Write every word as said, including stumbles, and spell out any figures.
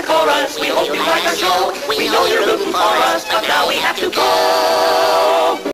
chorus. We hope you like our show. We know you're rooting for us, but now we have to go.